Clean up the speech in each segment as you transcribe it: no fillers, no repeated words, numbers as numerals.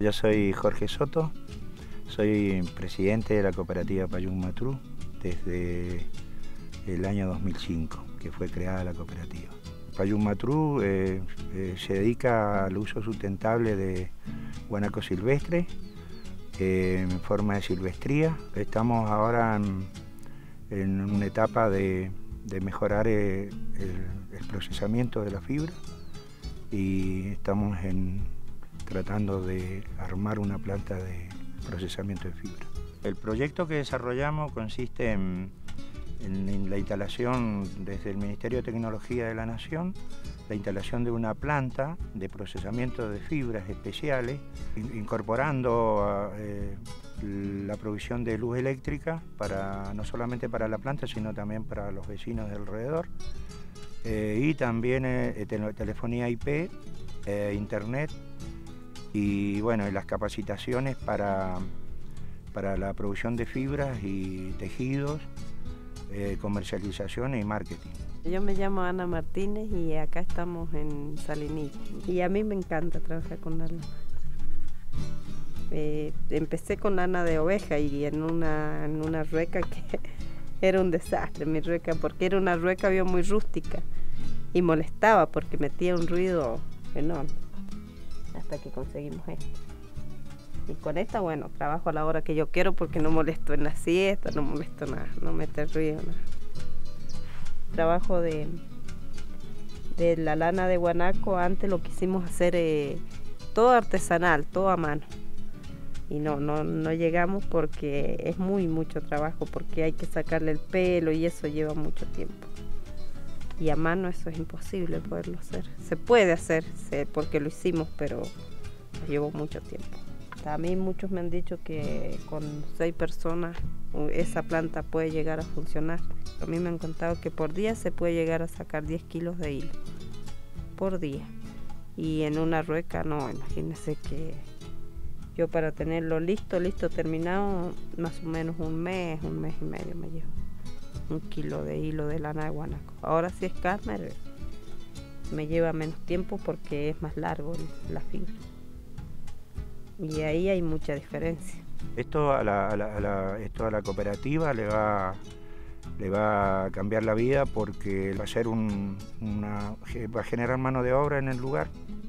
Yo soy Jorge Soto, soy presidente de la cooperativa Payún Matrú desde el año 2005, que fue creada la cooperativa. Payún Matrú se dedica al uso sustentable de guanaco silvestre en forma de silvestría. Estamos ahora en una etapa de mejorar el procesamiento de la fibra y estamos tratando de armar una planta de procesamiento de fibra. El proyecto que desarrollamos consiste en la instalación desde el Ministerio de Tecnología de la Nación, la instalación de una planta de procesamiento de fibras especiales, incorporando la provisión de luz eléctrica no solamente para la planta, sino también para los vecinos de alrededor, y también telefonía IP, internet, y bueno, las capacitaciones para la producción de fibras y tejidos, comercialización y marketing. Yo me llamo Ana Martínez y acá estamos en Salinilla. Y a mí me encanta trabajar con lana. Empecé con lana de oveja y en una rueca que era un desastre, mi rueca, porque era una rueca muy rústica y molestaba porque metía un ruido enorme. Hasta que conseguimos esto. Y con esta, bueno, trabajo a la hora que yo quiero porque no molesto en la siesta, no molesto nada, no meter ruido, nada. Trabajo de la lana de guanaco, antes lo quisimos hacer todo artesanal, todo a mano. Y no llegamos porque es mucho trabajo, porque hay que sacarle el pelo y eso lleva mucho tiempo. Y a mano eso es imposible poderlo hacer. Se puede hacer, porque lo hicimos, pero llevó mucho tiempo. A mí muchos me han dicho que con 6 personas esa planta puede llegar a funcionar. A mí me han contado que por día se puede llegar a sacar 10 kilos de hilo, por día. Y en una rueca no, imagínense que yo para tenerlo listo, terminado, más o menos un mes y medio me llevo. 1 kilo de hilo de lana de guanaco. Ahora si es Carmer me lleva menos tiempo porque es más largo la fibra. Y ahí hay mucha diferencia. Esto a la cooperativa le va a cambiar la vida porque va a ser va a generar mano de obra en el lugar.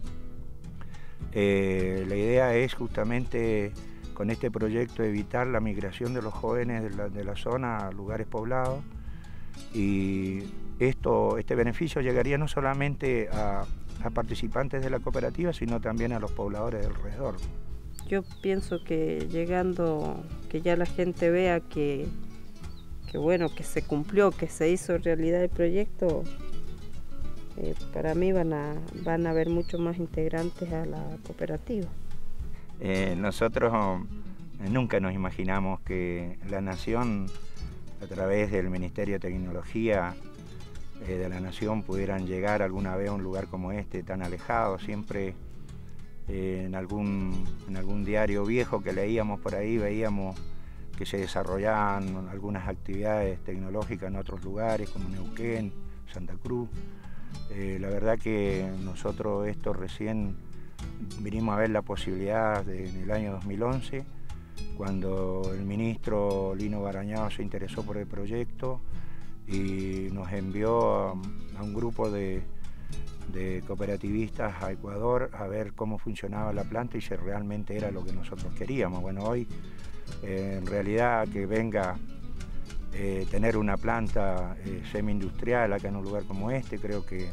La idea es justamente con este proyecto evitar la migración de los jóvenes de la zona a lugares poblados, y este beneficio llegaría no solamente a participantes de la cooperativa, sino también a los pobladores de alrededor. Yo pienso que llegando, que ya la gente vea que bueno, que se cumplió, que se hizo realidad el proyecto, para mí van a haber muchos más integrantes a la cooperativa. Nosotros nunca nos imaginamos que la Nación, a través del Ministerio de Tecnología de la Nación, pudieran llegar alguna vez a un lugar como este, tan alejado. Siempre en algún diario viejo que leíamos por ahí, veíamos que se desarrollaban algunas actividades tecnológicas en otros lugares, como Neuquén, Santa Cruz. La verdad que nosotros esto recién vinimos a ver la posibilidad en el año 2011, cuando el ministro Lino Barañao se interesó por el proyecto y nos envió a un grupo de cooperativistas a Ecuador a ver cómo funcionaba la planta y si realmente era lo que nosotros queríamos. Bueno, hoy en realidad que venga tener una planta semi-industrial acá en un lugar como este, creo que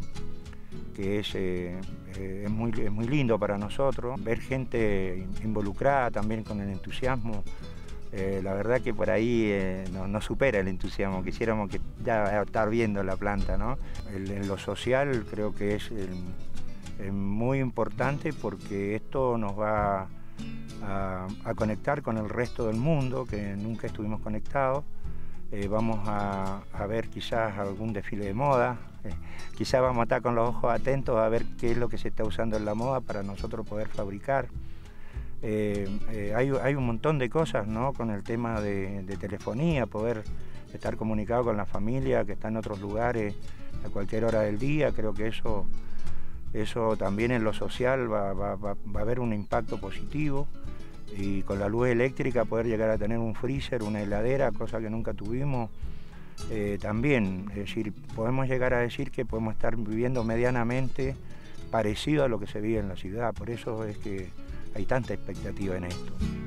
es muy lindo para nosotros. Ver gente involucrada también con el entusiasmo, la verdad que por ahí nos supera el entusiasmo. Quisiéramos que ya estar viendo la planta, ¿no? En lo social creo que es muy importante porque esto nos va a conectar con el resto del mundo, que nunca estuvimos conectados. Vamos a ver quizás algún desfile de moda, quizás vamos a estar con los ojos atentos a ver qué es lo que se está usando en la moda para nosotros poder fabricar. Hay un montón de cosas, ¿no? Con el tema de telefonía, poder estar comunicado con la familia que está en otros lugares a cualquier hora del día. Creo que eso Eso también en lo social va a haber un impacto positivo, y con la luz eléctrica poder llegar a tener un freezer, una heladera, cosa que nunca tuvimos. También, es decir, podemos llegar a decir que podemos estar viviendo medianamente parecido a lo que se vive en la ciudad, por eso es que hay tanta expectativa en esto.